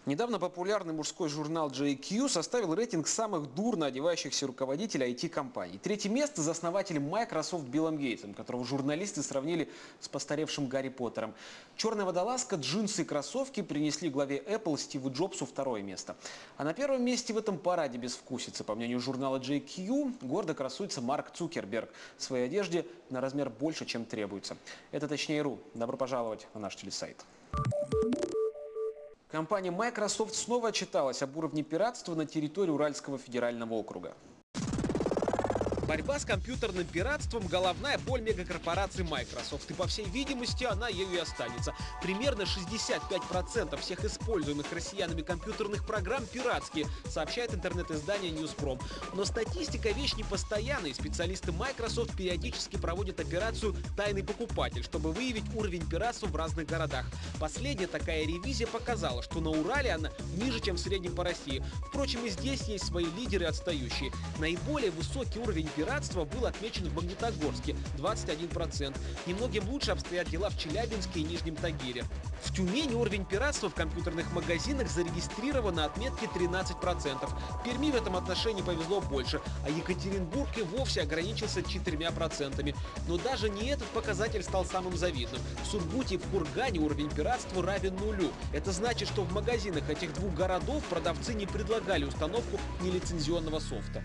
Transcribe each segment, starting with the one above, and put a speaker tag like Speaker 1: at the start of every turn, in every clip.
Speaker 1: Недавно популярный мужской журнал JQ составил рейтинг самых дурно одевающихся руководителей IT-компаний. Третье место за основателем Microsoft Биллом Гейтсом, которого журналисты сравнили с постаревшим Гарри Поттером. Черная водолазка, джинсы и кроссовки принесли главе Apple Стиву Джобсу второе место. А на первом месте в этом параде безвкусицы, по мнению журнала JQ, гордо красуется Марк Цукерберг в своей одежде на размер больше, чем требуется. Это точнее.ру. Добро пожаловать на наш телесайт. Компания Microsoft снова отчиталась об уровне пиратства на территории Уральского федерального округа.
Speaker 2: Борьба с компьютерным пиратством – головная боль мегакорпорации Microsoft. И, по всей видимости, она ею и останется. Примерно 65% всех используемых россиянами компьютерных программ пиратские, сообщает интернет-издание Newsfrom. Но статистика – вещь непостоянная, и специалисты Microsoft периодически проводят операцию «Тайный покупатель», чтобы выявить уровень пиратства в разных городах. Последняя такая ревизия показала, что на Урале она ниже, чем в среднем по России. Впрочем, и здесь есть свои лидеры отстающие. Наиболее высокий уровень пиратства был отмечен в Магнитогорске – 21%. Немногим лучше обстоят дела в Челябинске и Нижнем Тагиле. В Тюмени уровень пиратства в компьютерных магазинах зарегистрирован на отметке 13%. Перми в этом отношении повезло больше, а Екатеринбург и вовсе ограничился 4%. Но даже не этот показатель стал самым завидным. В Сургуте и в Кургане уровень пиратства равен нулю. Это значит, что в магазинах этих двух городов продавцы не предлагали установку нелицензионного софта.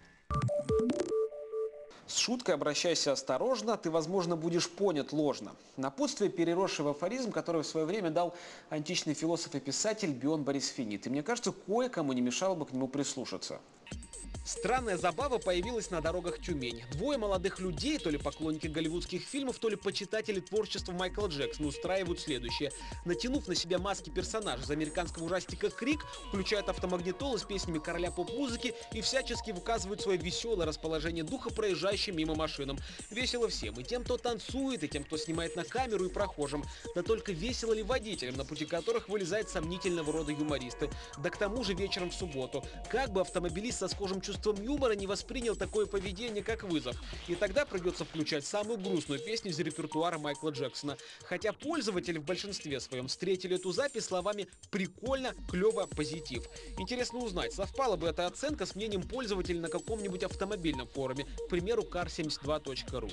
Speaker 1: С шуткой обращайся осторожно, ты, возможно, будешь понят ложно. Напутствие, переросшее в афоризм, который в свое время дал античный философ и писатель Бион Борисфенид. И мне кажется, кое-кому не мешало бы к нему прислушаться.
Speaker 2: Странная забава появилась на дорогах Тюмени. Двое молодых людей, то ли поклонники голливудских фильмов, то ли почитатели творчества Майкла Джексона, устраивают следующее. Натянув на себя маски персонажей из американского ужастика «Крик», включают автомагнитолы с песнями короля поп-музыки и всячески выказывают свое веселое расположение духа проезжающим мимо машинам. Весело всем, и тем, кто танцует, и тем, кто снимает на камеру, и прохожим. Да только весело ли водителям, на пути которых вылезают сомнительного рода юмористы. Да к тому же вечером в субботу. Как бы автомобилист со схожим чувством юмора не воспринял такое поведение как вызов. И тогда придется включать самую грустную песню из репертуара Майкла Джексона. Хотя пользователи в большинстве своем встретили эту запись словами «прикольно», «клево», «позитив». Интересно узнать, совпала бы эта оценка с мнением пользователей на каком-нибудь автомобильном форуме, к примеру, car72.ru.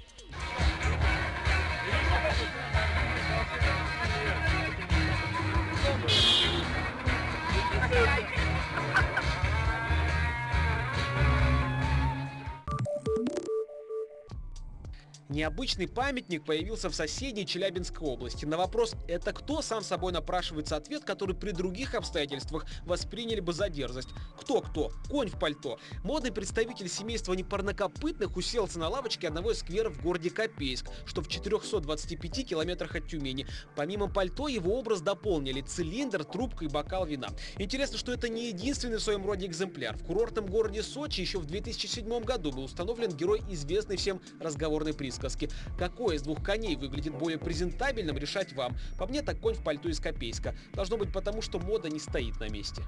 Speaker 2: Необычный памятник появился в соседней Челябинской области. На вопрос «это кто?» сам собой напрашивается ответ, который при других обстоятельствах восприняли бы за дерзость. Кто-кто? Конь в пальто. Модный представитель семейства непарнокопытных уселся на лавочке одного из скверов в городе Копейск, что в 425 километрах от Тюмени. Помимо пальто его образ дополнили цилиндр, трубка и бокал вина. Интересно, что это не единственный в своем роде экземпляр. В курортном городе Сочи еще в 2007 году был установлен герой известной всем разговорной присказки. Какой из двух коней выглядит более презентабельным, решать вам. По мне, так конь в пальто из Копейска. Должно быть потому, что мода не стоит на месте.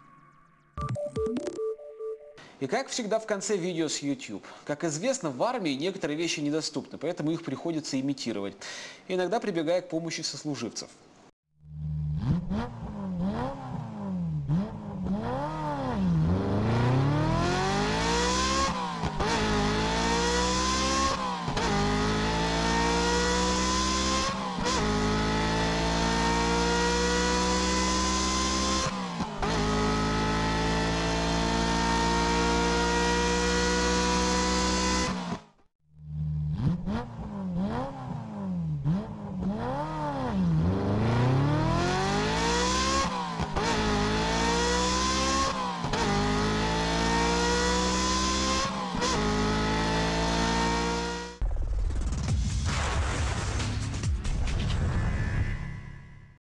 Speaker 1: И как всегда в конце видео с YouTube. Как известно, в армии некоторые вещи недоступны, поэтому их приходится имитировать, иногда прибегая к помощи сослуживцев.